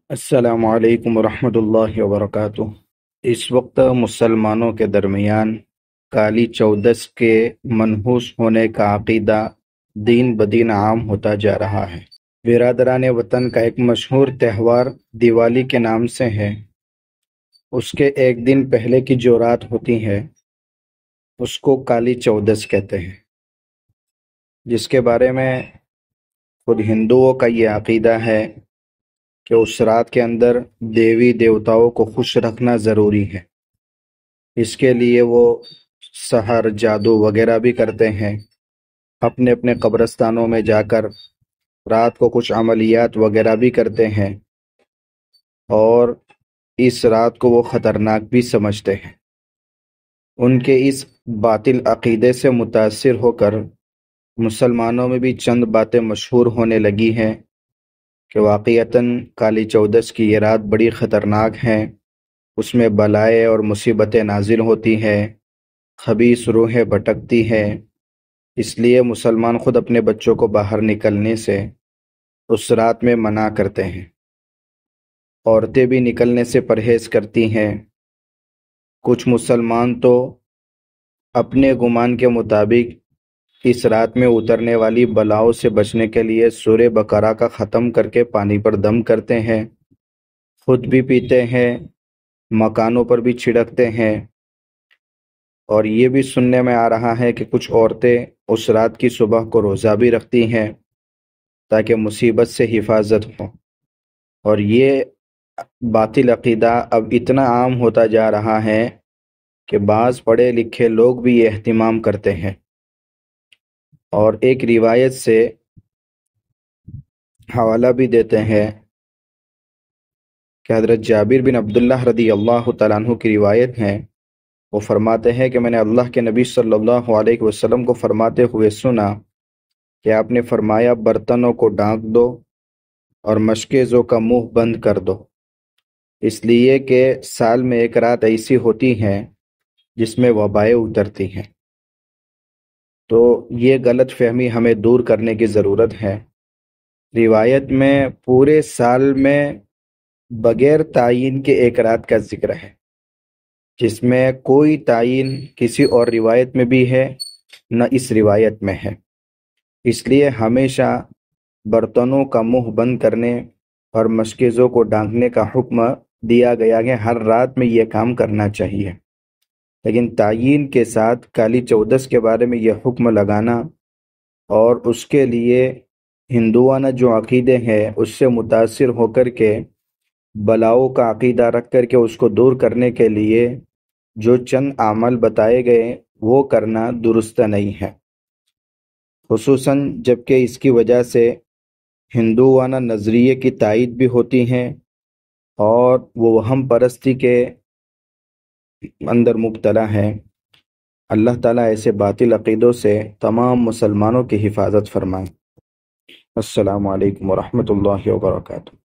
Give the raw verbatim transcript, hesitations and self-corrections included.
السلام علیکم ورحمۃ اللہ وبرکاتہ۔ اس وقت مسلمانوں کے درمیان کالی چودس کے منحوس ہونے کا عقیدہ دین بدین عام ہوتا جا رہا ہے۔ برادران وطن کا ایک مشہور تہوار دیوالی کے نام سے ہے۔ اس کے ایک دن پہلے کی جو رات ہوتی ہے اس کو کالی چودس کہتے ہیں، جس کے بارے میں خود ہندوؤں کا یہ عقیدہ ہے کہ اس رات کے اندر دیوی دیوتاؤں کو خوش رکھنا ضروری ہے۔ اس کے لیے وہ سحر، جادو وغیرہ بھی کرتے ہیں۔ اپنے اپنے قبرستانوں میں جا کر رات کو کچھ عملیات وغیرہ بھی کرتے ہیں، اور اس رات کو وہ خطرناک بھی سمجھتے ہیں۔ ان کے اس باطل عقیدے سے متاثر ہو کر مسلمانوں میں بھی چند باتیں مشہور ہونے لگی ہیں کہ واقعتاً کالی چودس کی یہ رات بڑی خطرناک ہیں، اس میں بلائیں اور مصیبتیں نازل ہوتی ہیں، خبیث روحیں بھٹکتی ہیں۔ اس لیے مسلمان خود اپنے بچوں کو باہر نکلنے سے اس رات میں منع کرتے ہیں۔ عورتیں بھی نکلنے سے پرہیز کرتی ہیں۔ کچھ مسلمان تو اپنے گمان کے مطابق اس رات میں اترنے والی بلاؤں سے بچنے کے لیے سورہ بقرہ کا ختم کر کے پانی پر دم کرتے ہیں، خود بھی پیتے ہیں، مکانوں پر بھی چھڑکتے ہیں۔ اور یہ بھی سننے میں آ رہا ہے کہ کچھ عورتیں اس رات کی صبح کو روزہ بھی رکھتی ہیں تاکہ مصیبت سے حفاظت ہو۔ اور یہ باطل عقیدہ اب اتنا عام ہوتا جا رہا ہے کہ بعض پڑھے لکھے لوگ بھی یہ اہتمام کرتے ہیں۔ اور ایک روایت سے حوالہ بھی دیتے ہیں کہ حضرت جابر بن عبداللہ رضی اللہ تعالیٰ عنہ کی روایت ہے، وہ فرماتے ہیں کہ میں نے اللہ کے نبی صلی اللہ علیہ وسلم کو فرماتے ہوئے سنا کہ آپ نے فرمایا برتنوں کو ڈھانک دو اور مشکیزوں کا منہ بند کر دو، اس لیے کہ سال میں ایک رات ایسی ہوتی ہے جس میں وبائیں اترتی ہیں۔ تو یہ غلط فہمی ہمیں دور کرنے کی ضرورت ہے۔ روایت میں پورے سال میں بغیر تعین کے ایک رات کا ذکر ہے، جس میں کوئی تعین کسی اور روایت میں بھی ہے نہ اس روایت میں ہے۔ اس لیے ہمیشہ برتنوں کا منہ بند کرنے اور مشکیزوں کو ڈھانکنے کا حکم دیا گیا ہے، ہر رات میں یہ کام کرنا چاہیے۔ لیکن تعین کے ساتھ کالی چودس کے بارے میں یہ حکم لگانا اور اس کے لیے ہندوانہ جو عقیدے ہیں اس سے متاثر ہو کر کے بلاؤں کا عقیدہ رکھ کر کے اس کو دور کرنے کے لیے جو چند اعمال بتائے گئے وہ کرنا درست نہیں ہے، خصوصاً جب کہ اس کی وجہ سے ہندوانہ نظریے کی تائید بھی ہوتی ہیں اور وہ وہم پرستی کے اندر مبتلا ہے۔ اللہ تعالیٰ ایسے باطل عقیدوں سے تمام مسلمانوں کی حفاظت فرمائے۔ السلام علیکم ورحمۃ اللہ وبرکاتہ۔